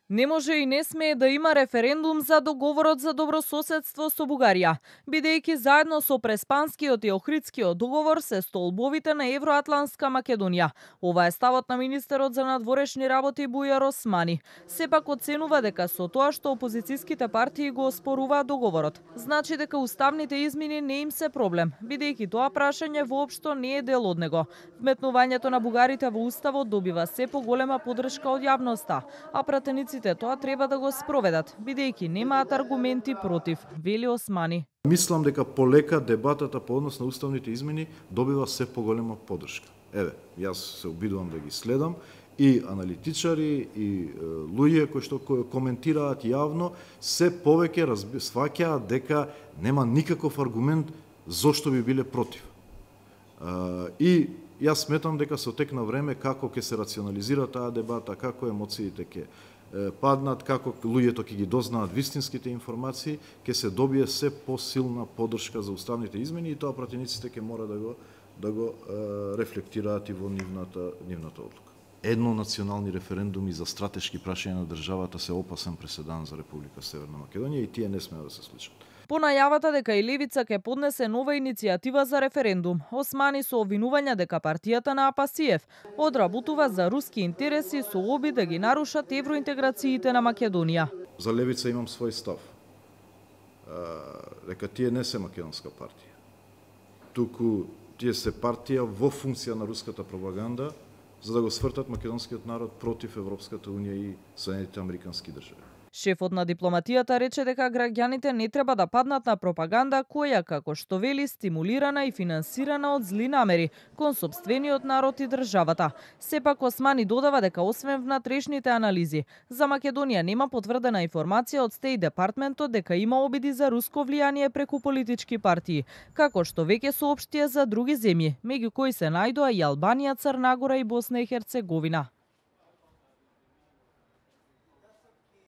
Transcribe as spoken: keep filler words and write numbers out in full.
Не може и не смее да има референдум за договорот за добрососедство со Бугарија, бидејќи заедно со Преспанскиот и Охридскиот договор се столбовите на Евроатлантска Македонија. Ова е ставот на министерот за надворешни работи Бујар Османи. Сепак оценува дека со тоа што опозицијските партии го оспоруваат договорот, значи дека уставните измени не им се проблем, бидејќи тоа прашање воопшто не е дел од него. Вметнувањето на бугарите во уставот добива се поголема поддршка од јавноста, а пратениците тоа треба да го спроведат, бидејќи немаат аргументи против, вели Османи. Мислам дека полека дебатата по однос на уставните измени добива се поголема поддршка. Еве, јас се обидувам да ги следам и аналитичари и е, луѓе кои што коментираат јавно се повеќе сваќаат дека нема никаков аргумент зошто би биле против. Uh, и јас сметам дека со тек на време како ќе се рационализира таа дебата, како емоциите ќе паднат, како луѓето ќе ги дознаат вистинските информации, ќе се добие се посилна поддршка за уставните измени и тоа пратениците ќе мора да го да го uh, рефлектираат и во нивната нивната одлука. Едно национални референдуми за стратешки прашања на државата се опасен преседан за Република Северна Македонија и тие не смеа да се случат. По најавата дека и Левица ќе поднесе нова иницијатива за референдум, Османи со обвинувања дека партијата на Апасиев одработува за руски интереси со обид да ги нарушат евроинтеграциите на Македонија. За Левица имам свој став. Дека тие не се македонска партија. Туку тие се партија во функција на руската пропаганда за да го свртат македонскиот народ против Европската унија и Соединетите американски држави. Шефот на дипломатијата рече дека граѓаните не треба да паднат на пропаганда која, како што вели, стимулирана и финансирана од зли намери кон сопствениот народ и државата. Сепак Османи додава дека освен внатрешните анализи, за Македонија нема потврдена информација од Стејт департментот дека има обиди за руско влијание преку политички партии, како што веќе соопштија за други земји, меѓу кои се најдоа и Албанија, Црна Гора и Босна и Херцеговина.